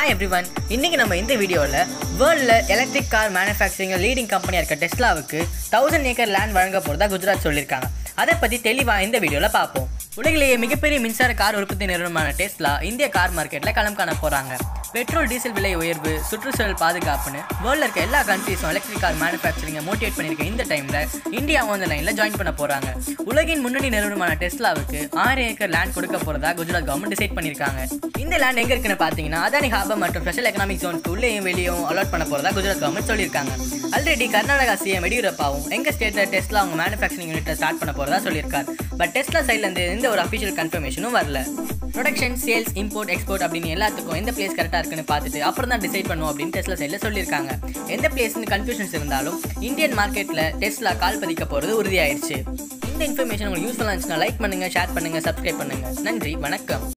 Hi everyone, இன்னைக்கு நம்ம இந்த வீடியோல வேர்ல்ட்ல எலக்ட்ரிக் கார் மேனுஃபேக்சரிங் லீடிங் கம்பெனியா இருக்க டெஸ்லாவுக்கு 1000 ஏக்கர் லேண்ட் வழங்க போறதா குஜராத் சொல்லிருக்காங்க. அதை பத்தி தெளிவா இந்த வீடியோல பார்ப்போம். உலகிலேயே மிகப்பெரிய மின்சார கார் உற்பத்தி நிறுவனமான டெஸ்லா இந்திய கார் மார்க்கெட்ல களம் காண போறாங்க. பெட்ரோல் டீசல் விலை உயர்வு, சுற்றுச்சூழல் பாதுகாப்புன்னு வேர்ல்ட்ல இருக்க எல்லா கண்ட்ரீஸும் எலக்ட்ரிக் கார் மேனுஃபேக்சரிங்கை மோட்டிவேட் பண்ணிருக்க இந்த டைம்ல இந்தியாவும் அந்த லைன்ல ஜாயின் பண்ண போறாங்க. உலகின் முன்னணி நிறுவனமான டெஸ்லாவுக்கு 6 ஏக்கர் லேண்ட் கொடுக்க போறதா குஜராத் கவர்மெண்ட் டிசைட் பண்ணிருக்காங்க. இந்த லேண்ட் எங்க இருக்குன்னு பாத்தீங்கன்னா அதானி ஹார்பர் மற்றும் ஸ்பெஷல் எக்கனாமிக் ஜோனுக்கு உள்ளேயும் வெளியும் அலாட் பண்ண போறதா குஜராத் கவர்மெண்ட் சொல்லியிருக்காங்க. ஆல்ரெடி கர்நாடகா சிஎம் எடியூரப்பாவும் எங்க ஸ்டேட்ல டெஸ்லா அவங்க மேனுஃபேக்சரிங் யூனிட்டை ஸ்டார்ட் பண்ண போறதா சொல்லியிருக்காரு. பட் டெஸ்லா சைட்ல இருந்து எந்த ஒரு அஃபிஷியல் கன்ஃபர்மேஷனும் வரல. ப்ரொடக்ஷன், சேல்ஸ், இம்போர்ட், எக்ஸ்போர்ட் அப்படின்னு எல்லாத்துக்கும் எந்த பிளேஸ் கரெக்டாக இருக்குன்னு பார்த்துட்டு அப்புறம் தான் டிசைட் பண்ணுவோம் அப்படின்னு டெஸ்லா சைடில் சொல்லியிருக்காங்க. எந்த பிளேஸ்னு கன்ஃபியூஷன்ஸ் இருந்தாலும் இந்தியன் மார்க்கெட்டில் டெஸ்லா கால் பதிக்க போகிறது உறுதியாயிருச்சு. இந்த இன்ஃபர்மேஷன் உங்களுக்கு யூஸ்ஃபுல்லாக இருந்துச்சுன்னா லைக் பண்ணுங்கள், ஷேர் பண்ணுங்கள், சப்ஸ்கிரைப் பண்ணுங்கள். நன்றி, வணக்கம்.